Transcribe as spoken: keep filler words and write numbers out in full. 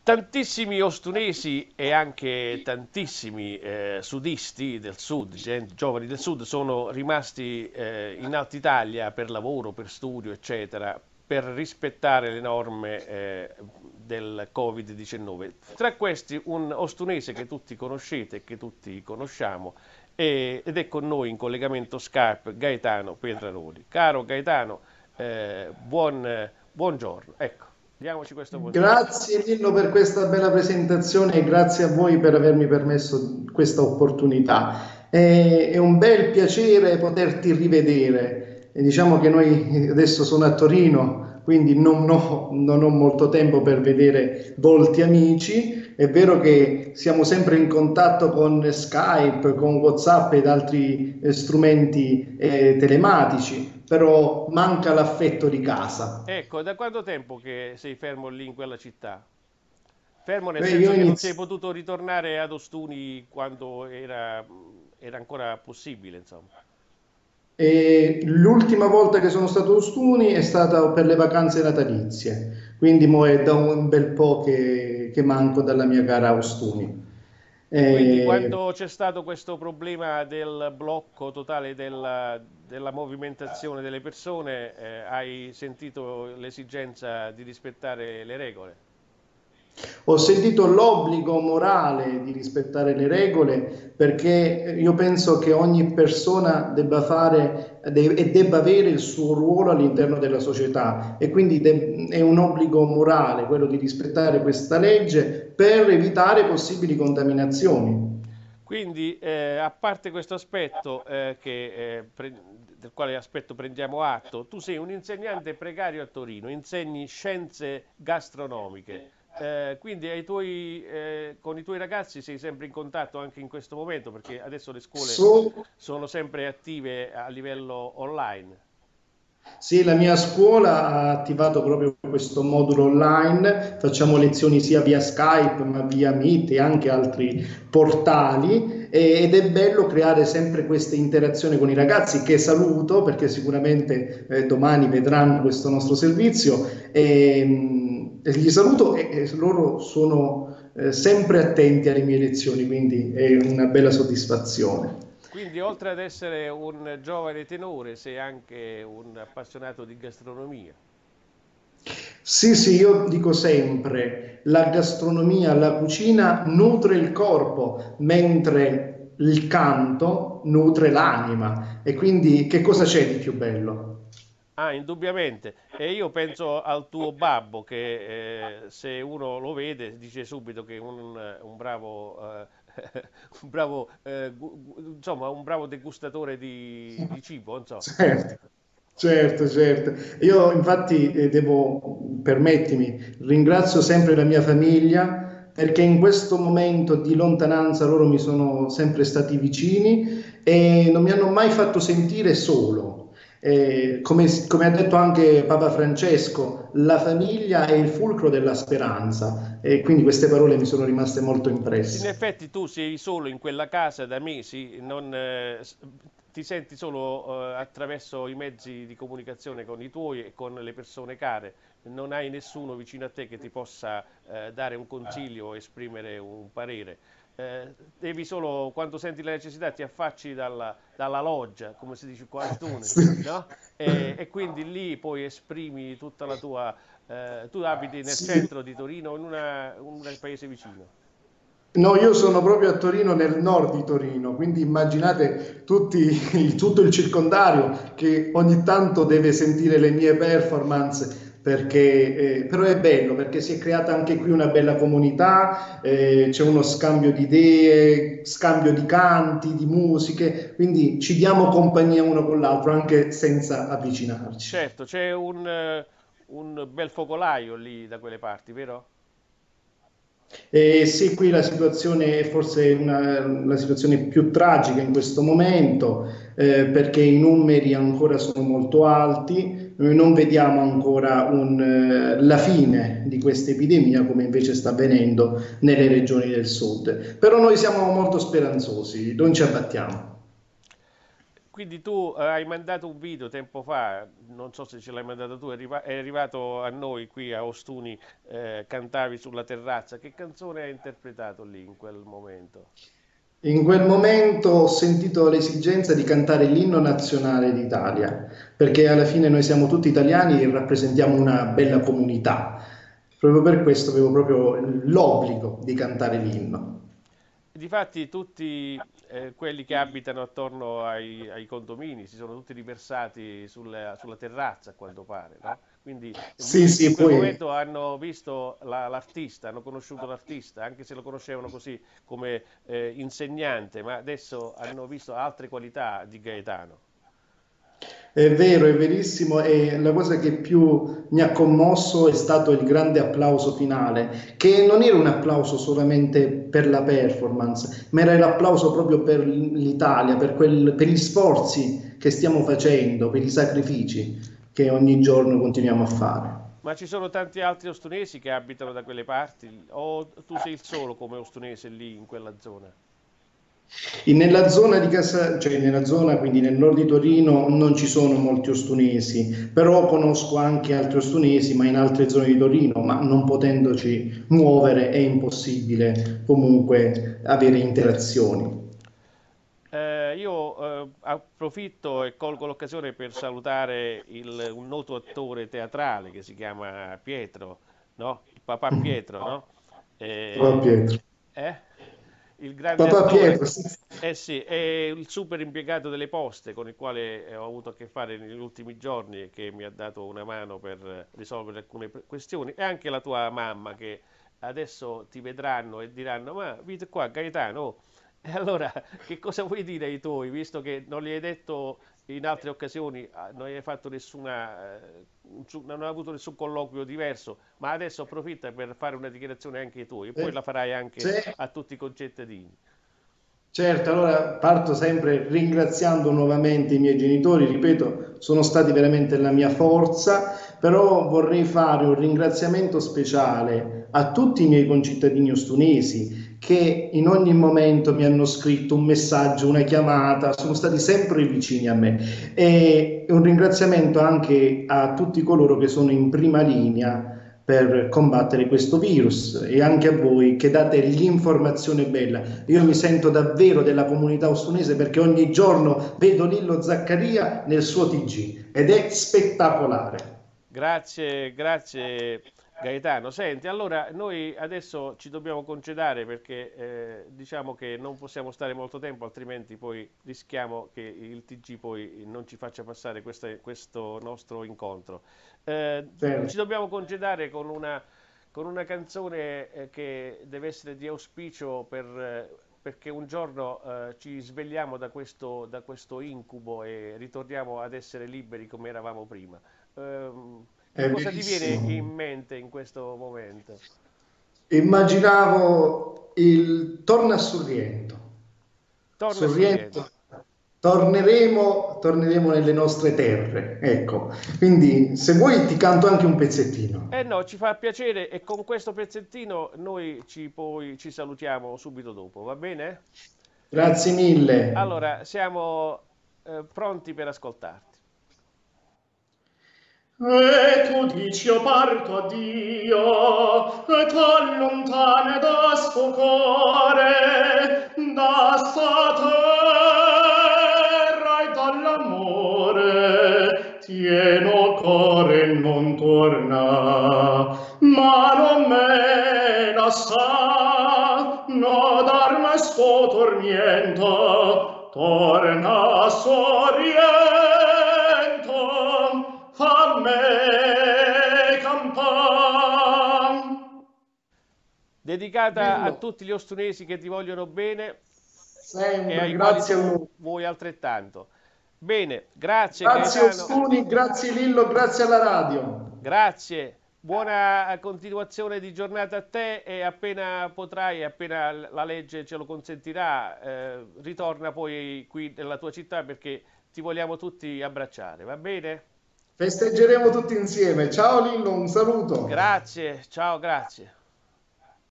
Tantissimi ostunesi e anche tantissimi eh, sudisti del sud, gente- giovani del sud, sono rimasti eh, in Alta Italia per lavoro, per studio, eccetera, per rispettare le norme eh, del Covid diciannove. Tra questi un ostunese che tutti conoscete e che tutti conosciamo e- ed è con noi in collegamento Skype Gaetano Pietraroli. Caro Gaetano, eh, buon, buongiorno. Ecco, diamoci questo buongiorno. Grazie Lillo per questa bella presentazione e grazie a voi per avermi permesso questa opportunità. È, è un bel piacere poterti rivedere. E diciamo che noi adesso sono a Torino, quindi non ho, non ho molto tempo per vedere volti amici. È vero che siamo sempre in contatto con Skype, con WhatsApp ed altri eh, strumenti eh, telematici, però manca l'affetto di casa. Ecco, da quanto tempo che sei fermo lì in quella città? Fermo nel Beh, io senso che non sei inizio. potuto ritornare ad Ostuni quando era, era ancora possibile, insomma. E l'ultima volta che sono stato a Ostuni è stata per le vacanze natalizie, quindi mo è da un bel po' che, che manco dalla mia cara Ostuni. E quindi Eh, quando c'è stato questo problema del blocco totale della, della movimentazione delle persone, eh, hai sentito l'esigenza di rispettare le regole? Ho sentito l'obbligo morale di rispettare le regole perché io penso che ogni persona debba fare de- e debba avere il suo ruolo all'interno della società e quindi de- è un obbligo morale quello di rispettare questa legge per evitare possibili contaminazioni. Quindi, eh, a parte questo aspetto, eh, che, eh, pre- del quale aspetto prendiamo atto, tu sei un insegnante precario a Torino, insegni scienze gastronomiche, eh, quindi ai tuoi, eh, con i tuoi ragazzi sei sempre in contatto anche in questo momento, perché adesso le scuole So- sono sempre attive a livello online. Sì, la mia scuola ha attivato proprio questo modulo online, facciamo lezioni sia via Skype ma via Meet e anche altri portali e- ed è bello creare sempre questa interazione con i ragazzi che saluto perché sicuramente eh, domani vedranno questo nostro servizio e, mm, e li saluto e, e loro sono eh, sempre attenti alle mie lezioni, quindi è una bella soddisfazione. Quindi, oltre ad essere un giovane tenore, sei anche un appassionato di gastronomia. Sì, sì, io dico sempre, la gastronomia, la cucina nutre il corpo, mentre il canto nutre l'anima. E quindi che cosa c'è di più bello? Ah, indubbiamente. E io penso al tuo babbo che eh, se uno lo vede dice subito che è un, un bravo, eh, un bravo, eh, gu- gu- insomma, un bravo degustatore di, di cibo, insomma. Certo, certo, certo. Io infatti eh, devo, permettimi, ringrazio sempre la mia famiglia perché in questo momento di lontananza loro mi sono sempre stati vicini e non mi hanno mai fatto sentire solo. Eh, come, come ha detto anche Papa Francesco, la famiglia è il fulcro della speranza e quindi queste parole mi sono rimaste molto In impresse. effetti tu sei solo in quella casa da mesi, non, eh, s- ti senti solo eh, attraverso i mezzi di comunicazione con i tuoi e con le persone care, non hai nessuno vicino a te che ti possa eh, dare un consiglio o esprimere un parere. Eh, devi solo, quando senti la necessità, ti affacci dalla, dalla loggia, come si dice qua a Ostuni, Sì. no? E, e quindi lì poi esprimi tutta la tua... eh, tu abiti nel Sì. centro di Torino o in una- un paese vicino? No, io sono proprio a Torino, nel nord di Torino, quindi immaginate tutti, il- tutto il circondario che ogni tanto deve sentire le mie performance, perché, eh, però è bello perché si è creata anche qui una bella comunità, eh, c'è uno scambio di idee, scambio di canti, di musiche, quindi ci diamo compagnia uno con l'altro anche senza avvicinarci. Certo, c'è un, eh, un bel focolaio lì da quelle parti, vero? Eh, sì, qui la situazione è forse una- la situazione più tragica in questo momento, eh, perché i numeri ancora sono molto alti, noi non vediamo ancora un, eh, la fine di questa epidemia come invece sta avvenendo nelle regioni del sud. Però noi siamo molto speranzosi, non ci abbattiamo. quindi tu eh, hai mandato un video tempo fa, non so se ce l'hai mandato tu, è, arriva- è arrivato a noi qui a Ostuni, eh, cantavi sulla terrazza. Che canzone hai interpretato lì in quel momento? In quel momento ho sentito l'esigenza di cantare l'inno nazionale d'Italia, perché alla fine noi siamo tutti italiani e rappresentiamo una bella comunità. Proprio per questo avevo proprio l'obbligo di cantare l'inno. Difatti tutti eh, quelli che abitano attorno ai, ai condomini si sono tutti riversati sulla, sulla terrazza, a quanto pare, no? Quindi Sì, lì in sì, quel poi momento hanno visto la- l'artista, hanno conosciuto l'artista, anche se lo conoscevano così come eh, insegnante, ma adesso hanno visto altre qualità di Gaetano. è vero, è verissimo e la cosa che più mi ha commosso è stato il grande applauso finale, che non era un applauso solamente per la performance, ma era l'applauso proprio per l'Italia, per quel- per gli sforzi che stiamo facendo, per i sacrifici che ogni giorno continuiamo a fare. Ma ci sono tanti altri ostunesi che abitano da quelle parti, o tu sei il solo come ostunese lì in quella zona? E nella zona di casa, cioè nella zona, quindi nel nord di Torino, non ci sono molti ostunesi, però conosco anche altri ostunesi, ma in altre zone di Torino, ma non potendoci muovere è impossibile comunque avere interazioni. Eh, io eh, approfitto e colgo l'occasione per salutare il- un noto attore teatrale che si chiama Pietro, no? Il papà Pietro, no? Papà Eh, Pietro. eh? Il grande Papà attore. Pietro, sì. Eh sì, è il super impiegato delle poste con il quale eh, ho avuto a che fare negli ultimi giorni e che mi ha dato una mano per eh, risolvere alcune pre- questioni. E anche la tua mamma che adesso ti vedranno e diranno: Ma vedi qua, Gaetano. Oh, e allora, che cosa vuoi dire ai tuoi, visto che non gli hai detto in altre occasioni, ah, non hai fatto nessuna, eh, su- non hai avuto nessun colloquio diverso, ma adesso approfitta per fare una dichiarazione anche ai tuoi e poi Eh, la farai anche sì. a tutti i concittadini. Certo, allora parto sempre ringraziando nuovamente i miei genitori, ripeto, sono stati veramente la mia forza, però vorrei fare un ringraziamento speciale a tutti i miei concittadini ostunesi che in ogni momento mi hanno scritto un messaggio, una chiamata, sono stati sempre vicini a me e un ringraziamento anche a tutti coloro che sono in prima linea per combattere questo virus e anche a voi che date l'informazione bella. Io mi sento davvero della comunità ostunese perché ogni giorno vedo Lillo Zaccaria nel suo T G ed è spettacolare. Grazie, grazie Gaetano. Senti, allora noi adesso ci dobbiamo concedere perché eh, diciamo che non possiamo stare molto tempo, altrimenti poi rischiamo che il T G poi non ci faccia passare questa- questo nostro incontro. Eh, Certo. ci dobbiamo concedere con una, con una canzone eh, che deve essere di auspicio per, eh, perché un giorno eh, ci svegliamo da questo, da questo incubo e ritorniamo ad essere liberi come eravamo prima. Ehm, che È cosa ti viene in verissimo. mente in questo momento? Immaginavo il torna a Sorrento. Torna a Sorrento, Sorrento. torneremo, torneremo nelle nostre terre. Ecco, quindi se vuoi ti canto anche un pezzettino. Eh no, ci fa piacere e con questo pezzettino noi ci, poi, ci salutiamo subito dopo, va bene? Grazie mille. Allora, siamo eh, pronti per ascoltarti. E tu dici io parto a Dio, e t'allontane da sto cuore, da sta terra e dall'amore, tieno cuore e non torna, ma non me la sa, no darme sto tormento, torna a Sorrento, fammi campar. Dedicata a Dillo, tutti gli ostunesi che ti vogliono bene e sempre, ai quali grazie a tu voi. vuoi altrettanto. Bene, grazie Grazie Gaetano. Ostuni, grazie Lillo, grazie alla radio. Grazie, buona continuazione di giornata a te e appena potrai, appena la legge ce lo consentirà, eh, ritorna poi qui nella tua città perché ti vogliamo tutti abbracciare, va bene? Festeggeremo tutti insieme. Ciao Lillo, un saluto. Grazie, ciao, grazie.